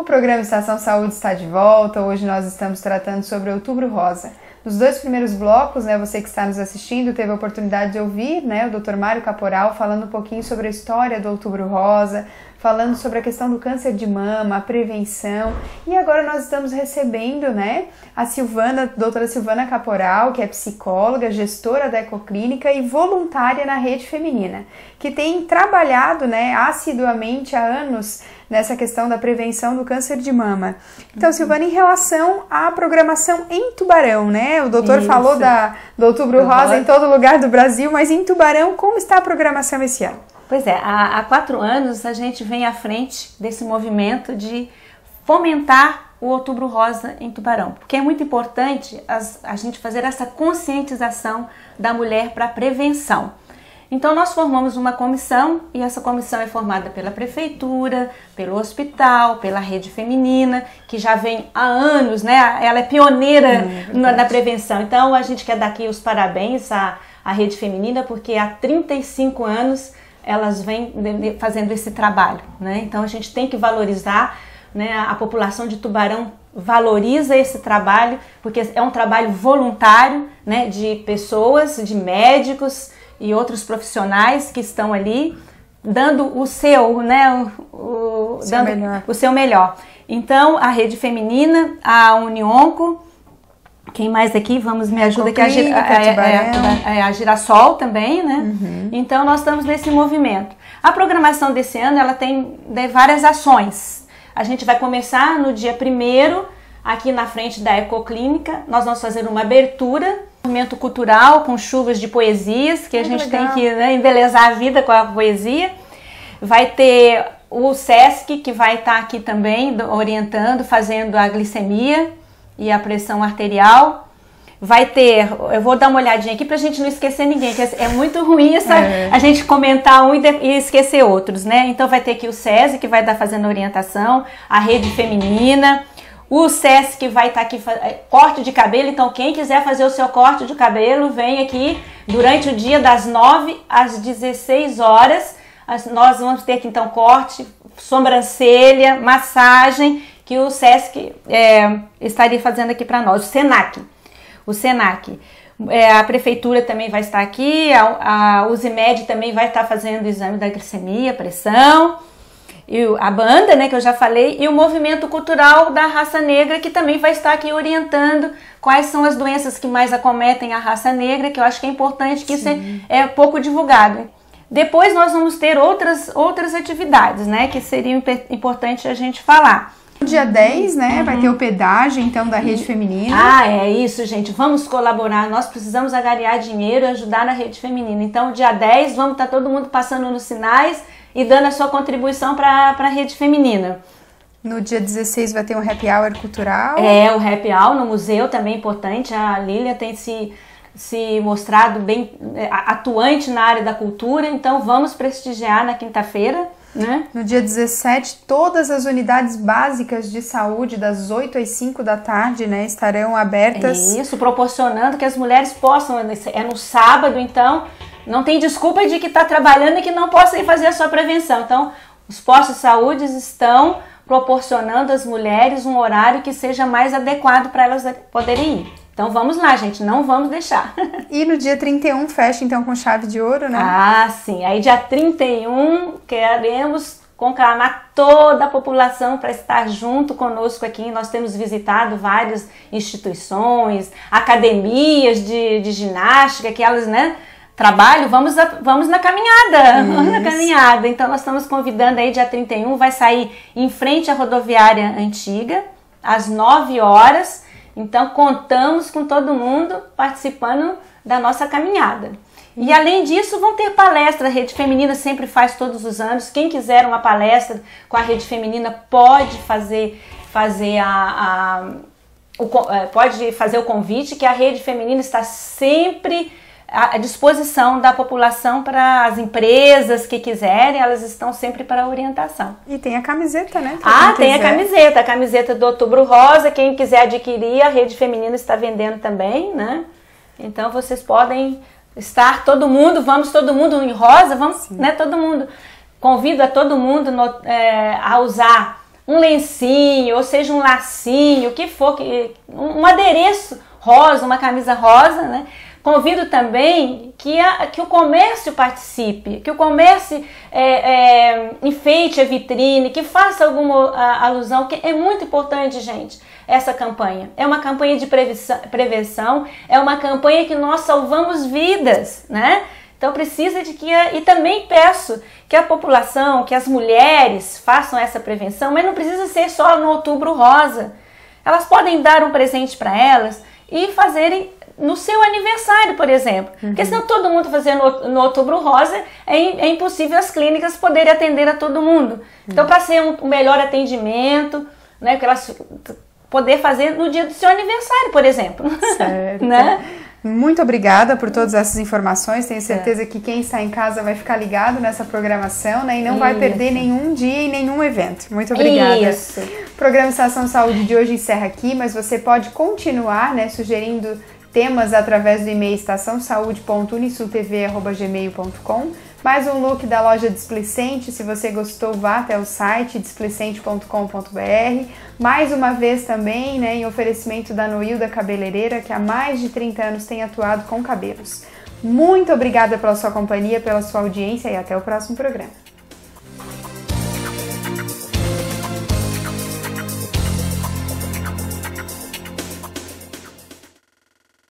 O programa Estação Saúde está de volta. Hoje nós estamos tratando sobre Outubro Rosa. Nos dois primeiros blocos, você que está nos assistindo teve a oportunidade de ouvir, o Dr. Mário Caporal falando um pouquinho sobre a história do Outubro Rosa, falando sobre a questão do câncer de mama, a prevenção. E agora nós estamos recebendo, a doutora Silvana Caporal, que é psicóloga, gestora da Ecoclínica e voluntária na Rede Feminina, que tem trabalhado, assiduamente há anos nessa questão da prevenção do câncer de mama. Então, Silvana, em relação à programação em Tubarão, o doutor falou do Outubro Rosa em todo lugar do Brasil, mas em Tubarão, como está a programação esse ano? Pois é, há 4 anos a gente vem à frente desse movimento de fomentar o Outubro Rosa em Tubarão, porque é muito importante a gente fazer essa conscientização da mulher para a prevenção. Então nós formamos uma comissão e essa comissão é formada pela prefeitura, pelo hospital, pela Rede Feminina, que já vem há anos, ela é pioneira na prevenção. Então a gente quer dar aqui os parabéns à Rede Feminina, porque há 35 anos elas vêm fazendo esse trabalho, Então a gente tem que valorizar, a população de Tubarão valoriza esse trabalho, porque é um trabalho voluntário, de pessoas, de médicos e outros profissionais que estão ali dando o seu, o seu melhor. Então a Rede Feminina, a Unionco, quem mais aqui? Vamos, me ajuda aqui, a Girassol também, Então nós estamos nesse movimento. A programação desse ano, ela tem várias ações. A gente vai começar no dia 1º, aqui na frente da Ecoclínica. Nós vamos fazer uma abertura, movimento cultural com chuvas de poesias, que a gente tem que embelezar a vida com a poesia. Vai ter o SESC, que vai estar aqui também orientando, fazendo a glicemia e a pressão arterial. Vai ter, eu vou dar uma olhadinha aqui pra gente não esquecer ninguém, que é muito ruim a gente comentar um e esquecer outros, Então vai ter aqui o SESI, que vai estar fazendo orientação, a Rede Feminina, o SESC, que vai estar aqui, corte de cabelo. Então quem quiser fazer o seu corte de cabelo, vem aqui durante o dia das 9 às 16 horas. Nós vamos ter aqui então corte, sobrancelha, massagem, que o SESC estaria fazendo aqui para nós, o SENAC. A prefeitura também vai estar aqui, a Uzimed também vai estar fazendo o exame da glicemia, pressão, e a banda, que eu já falei, e o movimento cultural da raça negra, que também vai estar aqui orientando quais são as doenças que mais acometem a raça negra, que eu acho que é importante, que isso é pouco divulgado. Depois nós vamos ter outras atividades, que seria importante a gente falar. No dia 10, vai ter o pedágio, então, da Rede Feminina. É isso, gente. Vamos colaborar. Nós precisamos angariar dinheiro e ajudar na Rede Feminina. Então, dia 10, vamos estar todo mundo passando nos sinais e dando a sua contribuição para a Rede Feminina. No dia 16 vai ter um happy hour cultural. O happy hour no museu também é importante. A Lília tem se mostrado bem atuante na área da cultura. Então, vamos prestigiar na quinta-feira. No dia 17, todas as unidades básicas de saúde, das 8 às 5 da tarde, estarão abertas. Isso, proporcionando que as mulheres possam, é no sábado, então não tem desculpa de que está trabalhando e que não possa ir fazer a sua prevenção. Então, os postos de saúde estão proporcionando às mulheres um horário que seja mais adequado para elas poderem ir. Então vamos lá, gente, não vamos deixar. E no dia 31 fecha então com chave de ouro, Sim. Aí dia 31 queremos conclamar toda a população para estar junto conosco aqui. Nós temos visitado várias instituições, academias de ginástica, que elas, trabalham. Vamos na caminhada, vamos na caminhada. Então nós estamos convidando aí dia 31, vai sair em frente à rodoviária antiga, às 9 horas. Então, contamos com todo mundo participando da nossa caminhada. E, além disso, vão ter palestra. A Rede Feminina sempre faz todos os anos. Quem quiser uma palestra com a Rede Feminina pode fazer o convite, que a Rede Feminina está sempre à disposição da população, para as empresas que quiserem, elas estão sempre para orientação. E tem a camiseta, Tem a camiseta do Outubro Rosa. Quem quiser adquirir, a Rede Feminina está vendendo também, Então vocês podem estar, vamos todo mundo em rosa, vamos, todo mundo. Convido a todo mundo a usar um lencinho, ou seja, um lacinho, o que for, um adereço rosa, uma camisa rosa, né? Convido também que o comércio participe, que o comércio enfeite a vitrine, que faça alguma alusão, que é muito importante, gente, essa campanha. É uma campanha de prevenção, é uma campanha que nós salvamos vidas, né? Então precisa de que, e também peço que a população, que as mulheres façam essa prevenção, mas não precisa ser só no Outubro Rosa. Elas podem dar um presente para elas e fazerem no seu aniversário, por exemplo. Porque senão todo mundo fazendo no Outubro Rosa, é impossível as clínicas poderem atender a todo mundo. Então, para ser um melhor atendimento, né, que elas poder fazer no dia do seu aniversário, por exemplo. Certo. Né? Muito obrigada por todas essas informações. Tenho certeza que quem está em casa vai ficar ligado nessa programação, né? E não vai perder nenhum dia e nenhum evento. Muito obrigada. Isso. O programa Estação Saúde de hoje encerra aqui, mas você pode continuar, né, sugerindo temas através do e-mail estaçãosaude.unisultv@gmail.com. Mais um look da loja Displicente. Se você gostou, vá até o site displicente.com.br. Mais uma vez também, né, em oferecimento da Noilda Cabeleireira, que há mais de 30 anos tem atuado com cabelos. Muito obrigada pela sua companhia, pela sua audiência e até o próximo programa.